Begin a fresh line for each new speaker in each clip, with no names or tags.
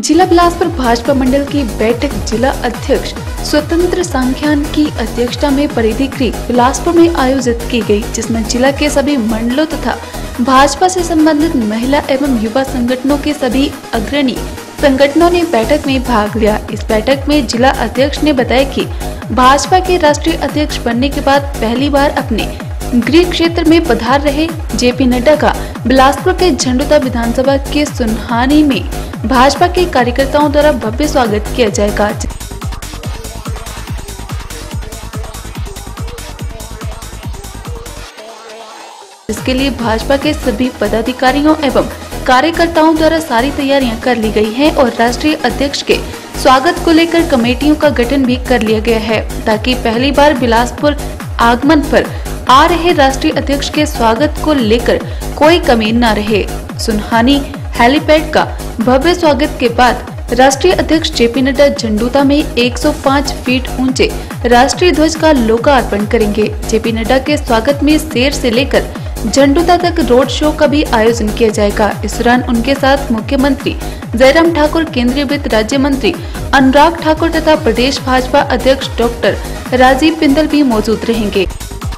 जिला बिलासपुर भाजपा मंडल की बैठक जिला अध्यक्ष स्वतंत्र सांख्यान की अध्यक्षता में परिधि गृह बिलासपुर में आयोजित की गई, जिसमें जिला के सभी मंडलों तथा भाजपा से संबंधित महिला एवं युवा संगठनों के सभी अग्रणी संगठनों ने बैठक में भाग लिया। इस बैठक में जिला अध्यक्ष ने बताया कि भाजपा के राष्ट्रीय अध्यक्ष बनने के बाद पहली बार अपने गृह क्षेत्र में पधार रहे जेपी नड्डा का बिलासपुर के झंडुता विधानसभा के सुनहानी में भाजपा के कार्यकर्ताओं द्वारा भव्य स्वागत किया जाएगा, इसके लिए भाजपा के सभी पदाधिकारियों एवं कार्यकर्ताओं द्वारा सारी तैयारियां कर ली गई हैं और राष्ट्रीय अध्यक्ष के स्वागत को लेकर कमेटियों का गठन भी कर लिया गया है, ताकि पहली बार बिलासपुर आगमन पर आ रहे राष्ट्रीय अध्यक्ष के स्वागत को लेकर कोई कमी न रहे। सुनहानी हेलीपैड का भव्य स्वागत के बाद राष्ट्रीय अध्यक्ष जेपी नड्डा झंडुता में 105 फीट ऊंचे राष्ट्रीय ध्वज का लोकार्पण करेंगे। जेपी नड्डा के स्वागत में शेर से लेकर झंडुता तक रोड शो का भी आयोजन किया जाएगा। इस दौरान उनके साथ मुख्यमंत्री जयराम ठाकुर, केंद्रीय वित्त राज्य मंत्री अनुराग ठाकुर तथा प्रदेश भाजपा अध्यक्ष डॉक्टर राजीव बिंदल भी मौजूद रहेंगे।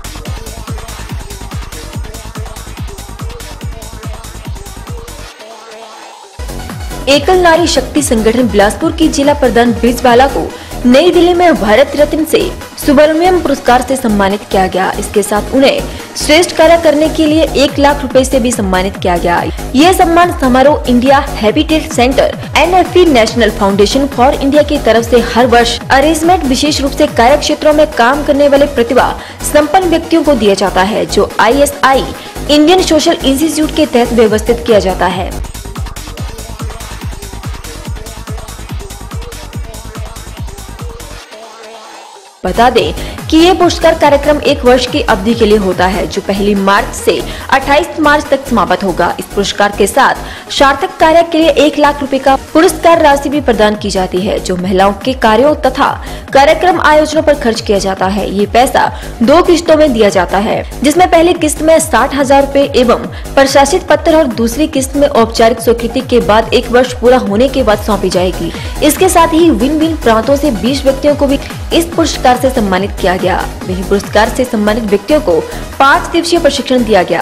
एकल नारी शक्ति संगठन बिलासपुर की जिला प्रधान ब्रिजबाला को नई दिल्ली में भारत रत्न से सुब्रमण्यम पुरस्कार से सम्मानित किया गया। इसके साथ उन्हें श्रेष्ठ कार्य करने के लिए 1 लाख रुपए से भी सम्मानित किया गया। यह सम्मान समारोह India habitat centre NFP national foundation for India की तरफ से हर वर्ष अरेंजमेंट विशेष रूप से कार्य क्षेत्रों में काम करने वाले प्रतिभा संपन्न व्यक्तियों को दिया जाता है, जो ISI इंडियन सोशल इंस्टीट्यूट के तहत व्यवस्थित किया जाता है। बता दें कि ये पुरस्कार कार्यक्रम 1 वर्ष की अवधि के लिए होता है, जो 1 मार्च से 28 मार्च तक समाप्त होगा। इस पुरस्कार के साथ सार्थक कार्य के लिए 1 लाख रुपए का पुरस्कार राशि भी प्रदान की जाती है, जो महिलाओं के कार्यों तथा कार्यक्रम आयोजनों पर खर्च किया जाता है। ये पैसा 2 किस्तों में दिया जाता है, जिसमें पहली किस्त में 60,000 रुपए एवं प्रशासित पत्र और दूसरी किस्त में औपचारिक स्वीकृति के बाद 1 वर्ष पूरा होने के बाद सौंपी जाएगी। इसके साथ ही विन विन प्रांतों से 20 व्यक्तियों को भी इस पुरस्कार से सम्मानित किया गया। वहीं पुरस्कार से सम्मानित व्यक्तियों को 5 दिवसीय प्रशिक्षण दिया गया।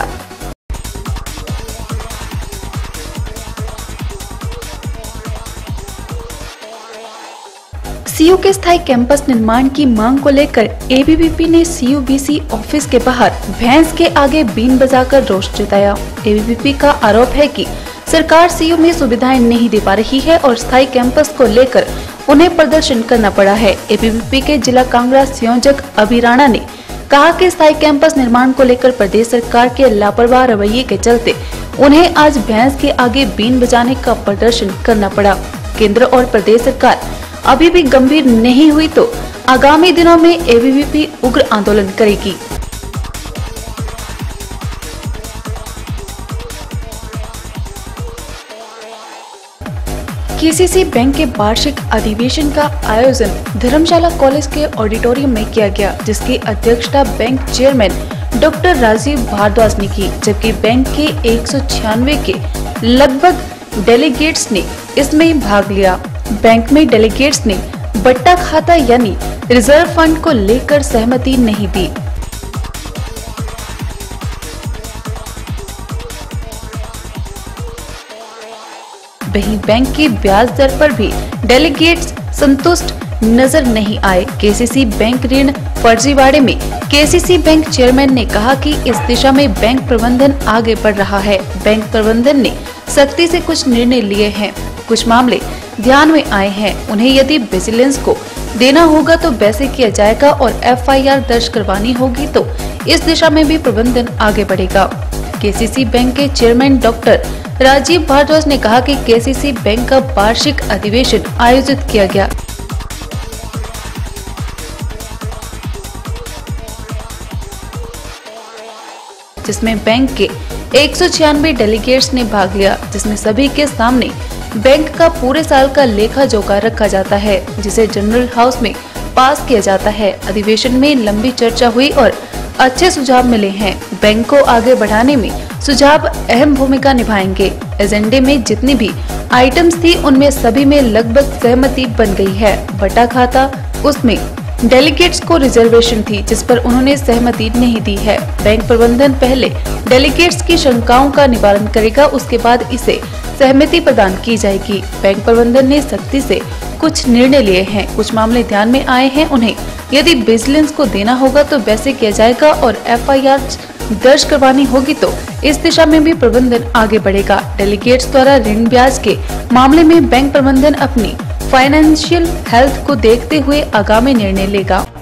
सीयू के स्थायी कैंपस निर्माण की मांग को लेकर ABVP ने CUBC ऑफिस के बाहर भैंस के आगे बीन बजाकर रोष जताया। ABVP का आरोप है कि सरकार सीयू में सुविधाएं नहीं दे पा रही है और स्थायी कैंपस को लेकर उन्हें प्रदर्शन करना पड़ा है। ABVP के जिला कांग्रेस संयोजक अभि राणा ने कहा कि स्थायी कैंपस निर्माण को लेकर प्रदेश सरकार के लापरवाह रवैये के चलते उन्हें आज भैंस के आगे बीन बजाने का प्रदर्शन करना पड़ा। केंद्र और प्रदेश सरकार अभी भी गंभीर नहीं हुई तो आगामी दिनों में ABVP उग्र आंदोलन करेगी। KCC बैंक के वार्षिक अधिवेशन का आयोजन धर्मशाला कॉलेज के ऑडिटोरियम में किया गया, जिसकी अध्यक्षता bank chairman doctor Rajiv Bhardwaj ने की, जबकि बैंक के 196 के लगभग डेलीगेट्स ने इसमें भाग लिया। बैंक में डेलीगेट्स ने बट्टा खाता यानी रिजर्व फंड को लेकर सहमति नहीं दी। वहीं बैंक की ब्याज दर पर भी डेलीगेट्स संतुष्ट नजर नहीं आए। KCC बैंक ऋण फर्जीवाड़े में KCC बैंक चेयरमैन ने कहा कि इस दिशा में बैंक प्रबंधन आगे बढ़ रहा है। बैंक प्रबंधन ने सख्ती से कुछ निर्णय लिए हैं, कुछ मामले ध्यान में आए हैं, उन्हें यदि विजिलेंस को देना होगा तो वैसे किया जाएगा और FIR दर्ज करवानी होगी तो इस दिशा में भी प्रबंधन आगे बढ़ेगा। KCC बैंक के चेयरमैन डॉक्टर राजीव भारद्वाज ने कहा कि KCC बैंक का वार्षिक अधिवेशन आयोजित किया गया, जिसमें बैंक के 196 डेलीगेट्स ने भाग लिया, जिसमें सभी के सामने बैंक का पूरे साल का लेखा जोखा रखा जाता है, जिसे जनरल हाउस में पास किया जाता है। अधिवेशन में लंबी चर्चा हुई और अच्छे सुझाव मिले हैं। बैंक को आगे बढ़ाने में सुझाव अहम भूमिका निभाएंगे। एजेंडे में जितनी भी आइटम्स थी उनमें सभी में लगभग सहमति बन गई है। बटा खाता, उसमें डेलीगेट्स को रिजर्वेशन थी जिस पर उन्होंने सहमति नहीं दी है। बैंक प्रबंधन पहले डेलीगेट्स की शंकाओं का निवारण करेगा, उसके बाद इसे सहमति प्रदान की जाएगी। बैंक प्रबंधन ने सख्ती से कुछ निर्णय लिए हैं, कुछ मामले ध्यान में आए हैं, उन्हें यदि विजिलेंस को देना होगा तो वैसे किया जाएगा और FIR दर्ज करवानी होगी तो इस दिशा में भी प्रबंधन आगे बढ़ेगा। डेलीगेट्स द्वारा ऋण ब्याज के मामले में बैंक प्रबंधन अपनी फाइनेंशियल हेल्थ को देखते हुए आगामी निर्णय लेगा।